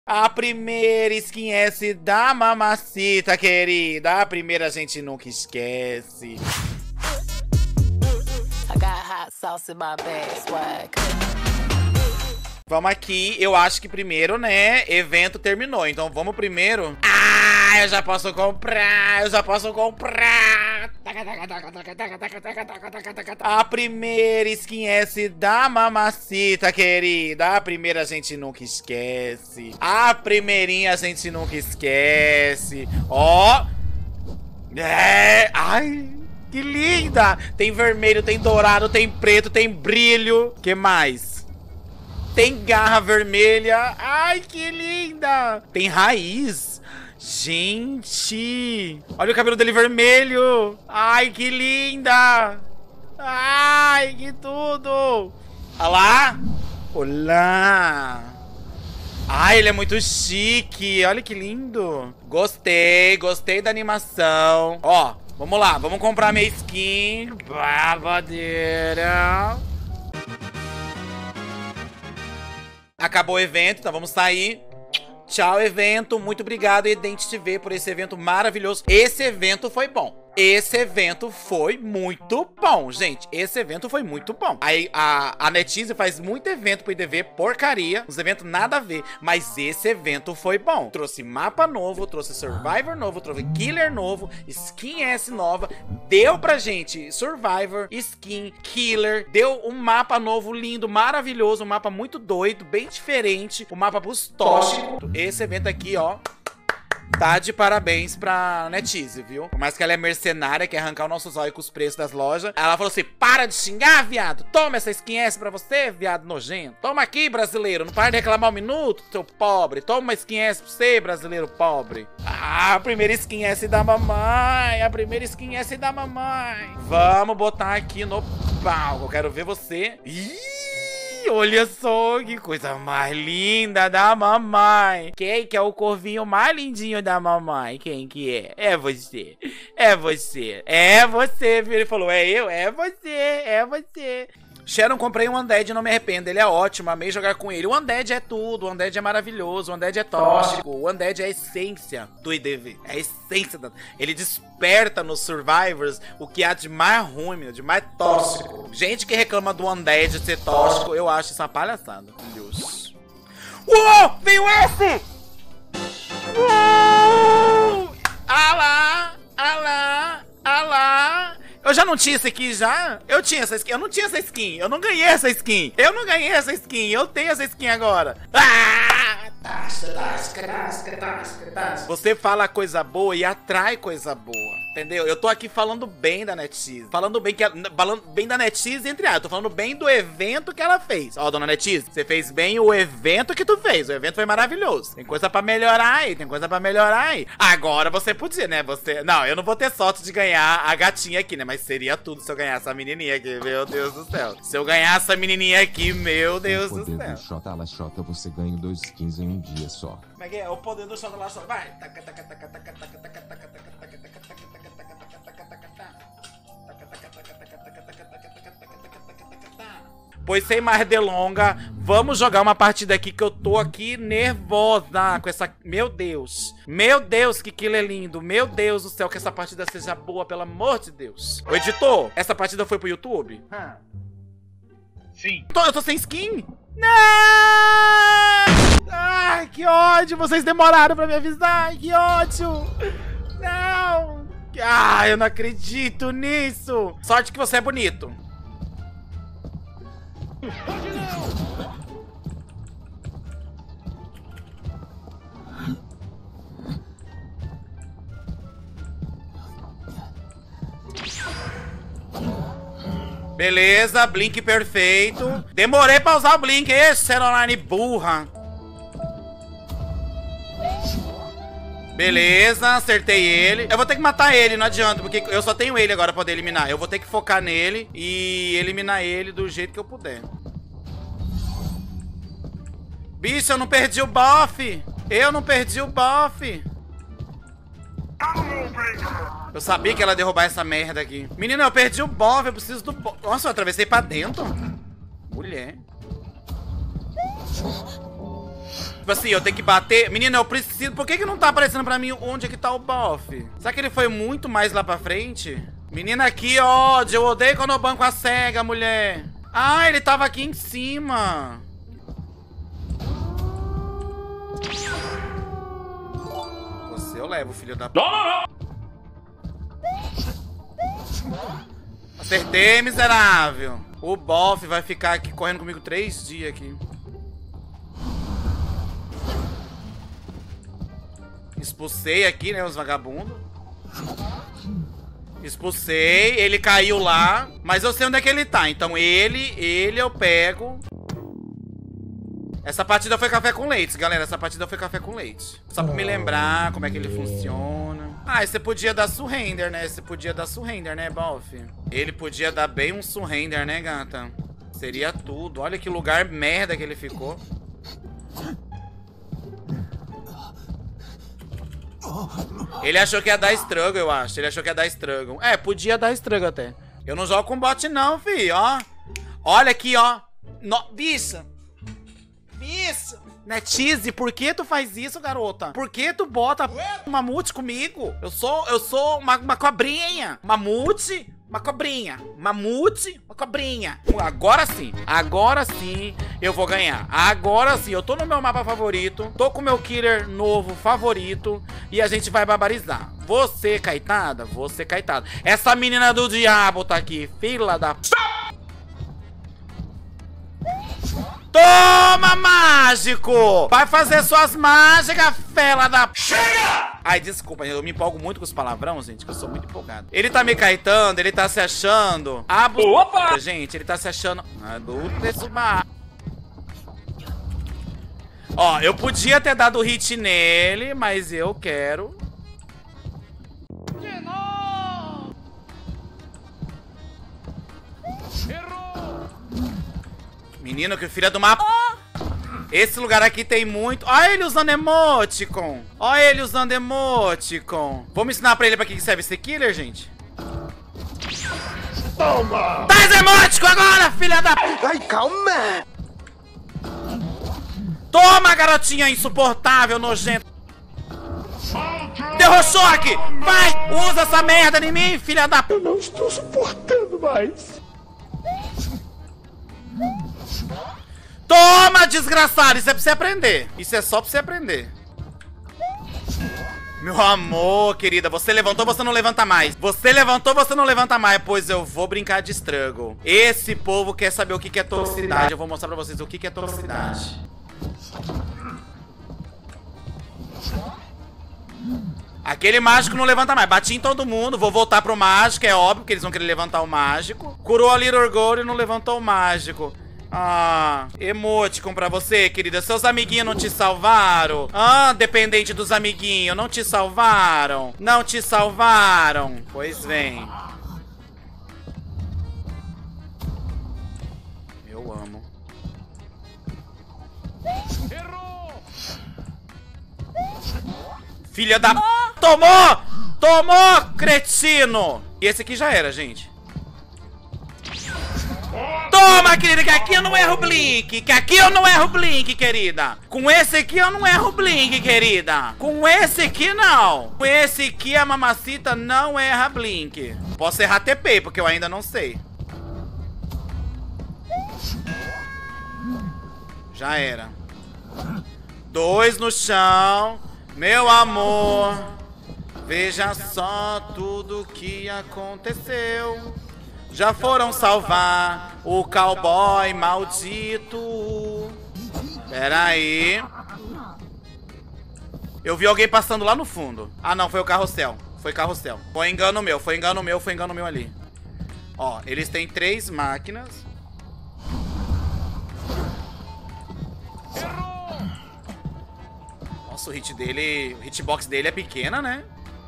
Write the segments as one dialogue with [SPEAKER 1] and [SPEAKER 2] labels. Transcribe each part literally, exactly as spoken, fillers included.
[SPEAKER 1] A primeira skin S da Mamacita, querida. A primeira a gente nunca esquece. Vamos aqui, eu acho que primeiro, né, evento terminou, então vamos primeiro. Ah, eu já posso comprar, eu já posso comprar. A primeira skin S da Mamacita, querida. A primeira a gente nunca esquece. A primeirinha a gente nunca esquece. Ó. É, ai, que linda. Tem vermelho, tem dourado, tem preto, tem brilho. Que mais? Tem garra vermelha. Ai, que linda. Tem raiz. Gente. Olha o cabelo dele vermelho. Ai, que linda. Ai, que tudo. Olha lá. Olá. Ai, ele é muito chique. Olha que lindo. Gostei, gostei da animação. Ó, vamos lá. Vamos comprar minha skin. Babadeira. Acabou o evento, então vamos sair. Tchau, evento. Muito obrigado, Identity por esse evento maravilhoso. Esse evento foi bom. Esse evento foi muito bom, gente. Esse evento foi muito bom. Aí a, a NetEase faz muito evento pro I D V, porcaria. Uns eventos nada a ver. Mas esse evento foi bom. Trouxe mapa novo, trouxe Survivor novo, trouxe Killer novo, Skin S nova. Deu pra gente Survivor, Skin, Killer. Deu um mapa novo, lindo, maravilhoso. Um mapa muito doido, bem diferente. Um mapa pros tóxicos. Esse evento aqui, ó, tá de parabéns pra NetEase, viu? Por mais que ela é mercenária, quer arrancar o nosso zóio com os preços das lojas. Ela falou assim, para de xingar, viado. Toma essa skin S pra você, viado nojento. Toma aqui, brasileiro. Não para de reclamar um minuto, seu pobre. Toma uma skin S pra você, brasileiro pobre. Ah, a primeira skin S da mamãe. A primeira skin S da mamãe. Vamos botar aqui no palco. Eu quero ver você. Ih! Olha só que coisa mais linda da mamãe. Quem que é o corvinho mais lindinho da mamãe? Quem que é? É você. É você. É você, viu? Ele falou, é eu? É você. É você. Sharon, comprei um Undead e não me arrependo. Ele é ótimo, amei jogar com ele. O Undead é tudo, o Undead é maravilhoso, o Undead é tóxico. O Undead é a essência do I D V. É a essência. Da... Ele desperta nos Survivors o que há de mais ruim, de mais tóxico. Gente que reclama do Undead ser tóxico, eu acho isso uma palhaçada. Meu Deus. Uou! Veio esse! Uou! Ah lá! Ah lá! Ah lá! Eu já não tinha essa aqui já? Eu tinha essa skin. Eu não tinha essa skin. Eu não ganhei essa skin. Eu não ganhei essa skin. Eu tenho essa skin agora. Ah! Você fala coisa boa e atrai coisa boa. Entendeu? Eu tô aqui falando bem da NetEase. Falando bem que falando bem da NetEase entre aspas. Tô falando bem do evento que ela fez. Ó, dona NetEase, você fez bem o evento que tu fez. O evento foi maravilhoso. Tem coisa pra melhorar aí. Tem coisa pra melhorar aí. Agora você podia, né? Você... Não, eu não vou ter sorte de ganhar a gatinha aqui, né? Mas seria tudo se eu ganhasse a menininha aqui. Meu Deus do céu. Se eu ganhasse a menininha aqui, meu Deus do céu.
[SPEAKER 2] O poder do Xota, você ganha dois skins em um dia só.
[SPEAKER 1] Como é que é? O poder do Xota lá só. Vai. Pois sem mais delonga, vamos jogar uma partida aqui que eu tô aqui nervosa com essa... Meu Deus. Meu Deus, que killer lindo. Meu Deus do céu, que essa partida seja boa, pelo amor de Deus. Ô, editor, essa partida foi pro YouTube?
[SPEAKER 3] Hum. Sim.
[SPEAKER 1] Eu tô, eu tô sem skin? Não! Ai, que ódio. Vocês demoraram pra me avisar. Ai, que ódio. Não. Ai, eu não acredito nisso. Sorte que você é bonito. Beleza, blink perfeito. Demorei pra usar o blink. Esse celular burra. Beleza, acertei ele. Eu vou ter que matar ele, não adianta, porque eu só tenho ele agora pra poder eliminar. Eu vou ter que focar nele e eliminar ele do jeito que eu puder. Bicho, eu não perdi o buff. Eu não perdi o buff. Eu sabia que ela ia derrubar essa merda aqui. Menino, eu perdi o buff, eu preciso do buff. Nossa, eu atravessei pra dentro. Mulher. Tipo assim, eu tenho que bater... Menina, eu preciso... Por que que não tá aparecendo pra mim onde é que tá o buff? Será que ele foi muito mais lá pra frente? Menina, aqui, ó. Eu odeio quando eu banco a cega, mulher. Ah, ele tava aqui em cima. Você eu levo, filho da... Não, não, não. Acertei, miserável. O bofe vai ficar aqui correndo comigo três dias aqui. Expulsei aqui, né, os vagabundos. Expulsei, ele caiu lá. Mas eu sei onde é que ele tá. Então ele, ele eu pego. Essa partida foi café com leite, galera. Essa partida foi café com leite. Só pra me lembrar como é que ele funciona. Ah, você podia dar surrender, né? Você podia dar surrender, né, Boff? Ele podia dar bem um surrender, né, gata? Seria tudo. Olha que lugar merda que ele ficou. Ele achou que ia dar struggle, eu acho. Ele achou que ia dar struggle. É, podia dar struggle até. Eu não jogo com bot não, fi, ó. Olha aqui, ó. No... Bicha. Bicha. Netise, por que tu faz isso, garota? Por que tu bota mamute comigo? Eu sou, eu sou uma, uma cobrinha. Mamute, uma cobrinha. Mamute, uma cobrinha. Agora sim, agora sim eu vou ganhar. Agora sim, eu tô no meu mapa favorito. Tô com o meu killer novo favorito. E a gente vai barbarizar. Você, Caitada, você, Caitada. Essa menina do diabo tá aqui, fila da... Toma, mágico! Vai fazer suas mágicas, fela da... Chega! Ai, desculpa, eu me empolgo muito com os palavrão, gente, que eu sou muito empolgado. Ele tá me caetando, ele tá se achando... Abu... Opa! Gente, ele tá se achando... Ó, eu podia ter dado hit nele, mas eu quero... Menino, que filha do mapa. Esse lugar aqui tem muito... Olha ele usando emoticon. Olha ele usando emoticon. Vamos ensinar pra ele pra que serve esse killer, gente? Toma! Dá emoticon agora, filha da... Ai, calma! Toma, garotinha insuportável, nojenta. Deu choque! Vai! Usa essa merda em mim, filha da... Eu não estou suportando mais. Toma, desgraçado! Isso é pra você aprender. Isso é só pra você aprender. Meu amor, querida, você levantou, você não levanta mais. Você levantou, você não levanta mais. Pois eu vou brincar de struggle. Esse povo quer saber o que é toxicidade. Eu vou mostrar pra vocês o que é toxicidade. Aquele mágico não levanta mais. Bati em todo mundo. Vou voltar pro mágico, é óbvio que eles vão querer levantar o mágico. Curou a Little Gold e não levantou o mágico. Ah, emoticon pra você, querida. Seus amiguinhos não te salvaram? Ah, dependente dos amiguinhos, não te salvaram? Não te salvaram? Pois vem. Eu amo. Errou! Filha da... Tomou! Tomou, cretino! E esse aqui já era, gente. Toma, querida, que aqui eu não erro blink. Que aqui eu não erro blink, querida. Com esse aqui eu não erro blink, querida. Com esse aqui não. Com esse aqui a mamacita não erra blink. Posso errar T P, porque eu ainda não sei. Já era. Dois no chão. Meu amor, veja só tudo que aconteceu. Já foram salvar o cowboy maldito. Pera aí. Eu vi alguém passando lá no fundo. Ah, não, foi o carrossel. Foi carrossel. Foi engano meu, foi engano meu, foi engano meu ali. Ó, eles têm três máquinas. Nossa, o hit dele... O hitbox dele é pequena, né?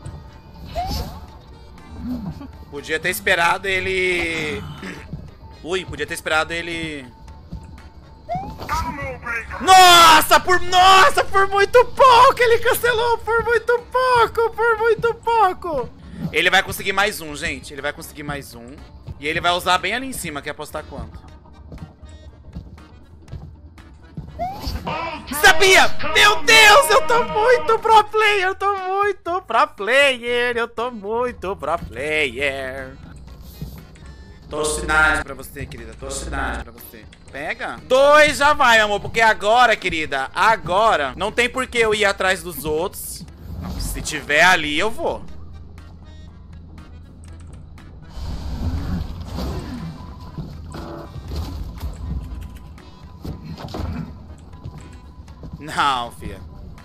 [SPEAKER 1] Podia ter esperado ele... Ui, podia ter esperado ele... Nossa, por... Nossa, por muito pouco ele cancelou. Por muito pouco, por muito pouco. Ele vai conseguir mais um, gente. Ele vai conseguir mais um. E ele vai usar bem ali em cima. Quer apostar quanto? Sabia! Meu Deus, eu tô muito pro player, eu tô muito pro player, eu tô muito pro player. Torcidade pra você, querida, torcidade pra você. Pega. Dois já vai, amor, porque agora, querida, agora não tem por que eu ir atrás dos outros. Não, se tiver ali, eu vou. Não, filha.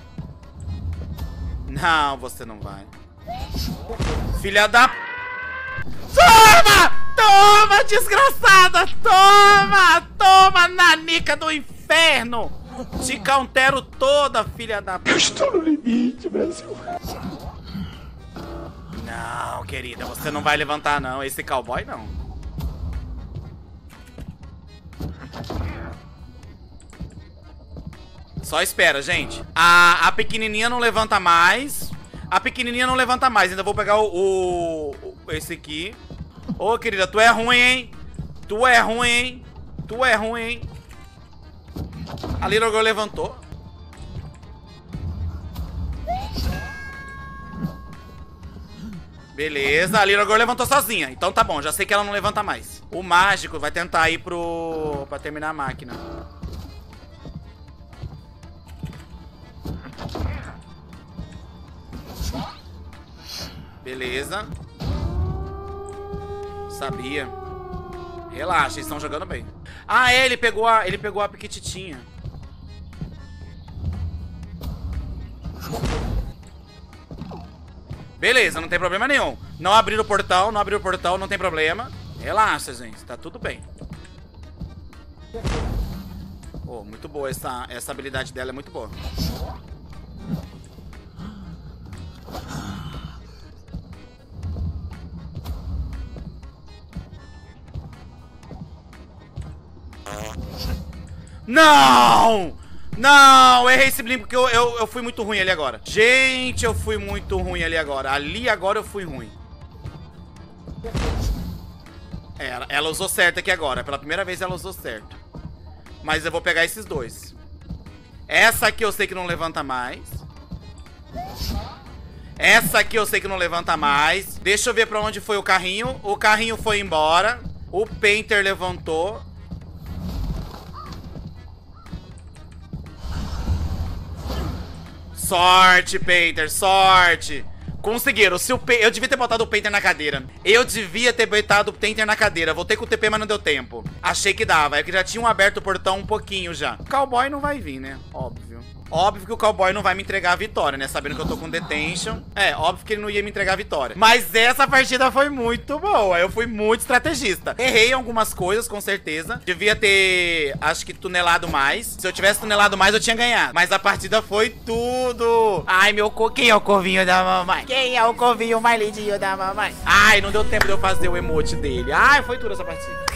[SPEAKER 1] Não, você não vai. Filha da... Toma! Toma, desgraçada! Toma! Toma, nanica do inferno! Te countero toda, filha da...
[SPEAKER 4] Eu estou no limite, Brasil.
[SPEAKER 1] Não, querida, você não vai levantar, não. Esse cowboy, não. Só espera, gente. A, a pequenininha não levanta mais. A pequenininha não levanta mais. Ainda vou pegar o... o, o esse aqui. Ô, querida, tu é ruim, hein? Tu é ruim, hein? Tu é ruim, hein? A Little Girl levantou. Beleza, a Little Girl levantou sozinha. Então tá bom, já sei que ela não levanta mais. O mágico vai tentar ir pro... pra terminar a máquina. Beleza. Sabia. Relaxa, eles estão jogando bem. Ah, é, ele pegou a, ele pegou a piquititinha. Beleza, não tem problema nenhum. Não abrir o portal, não abrir o portal, não tem problema. Relaxa, gente, tá tudo bem. Oh, muito boa essa, essa habilidade dela, é muito boa. Não! Não! Errei esse blimp porque eu, eu, eu fui muito ruim ali agora. Gente, eu fui muito ruim ali agora. Ali agora eu fui ruim. É, ela, ela usou certo aqui agora. Pela primeira vez ela usou certo. Mas eu vou pegar esses dois. Essa aqui eu sei que não levanta mais. Essa aqui eu sei que não levanta mais. Deixa eu ver pra onde foi o carrinho. O carrinho foi embora. O Painter levantou. Sorte, Painter, sorte. Conseguiram. Se o P... Eu devia ter botado o Painter na cadeira. Eu devia ter botado o Painter na cadeira. Voltei com o T P, mas não deu tempo. Achei que dava. É que já tinham aberto o portão um pouquinho já. O cowboy não vai vir, né? Óbvio. Óbvio que o cowboy não vai me entregar a vitória, né? Sabendo que eu tô com detention. É, óbvio que ele não ia me entregar a vitória. Mas essa partida foi muito boa. Eu fui muito estrategista. Errei algumas coisas, com certeza. Devia ter, acho que, tunelado mais. Se eu tivesse tunelado mais, eu tinha ganhado. Mas a partida foi tudo. Ai, meu co... Quem é o corvinho da mamãe? Quem é o corvinho mais lindinho da mamãe? Ai, não deu tempo de eu fazer o emote dele. Ai, foi tudo essa partida.